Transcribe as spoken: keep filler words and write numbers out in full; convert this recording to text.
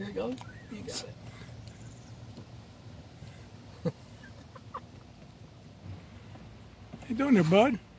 Here you go. You got it. How you doing there, bud?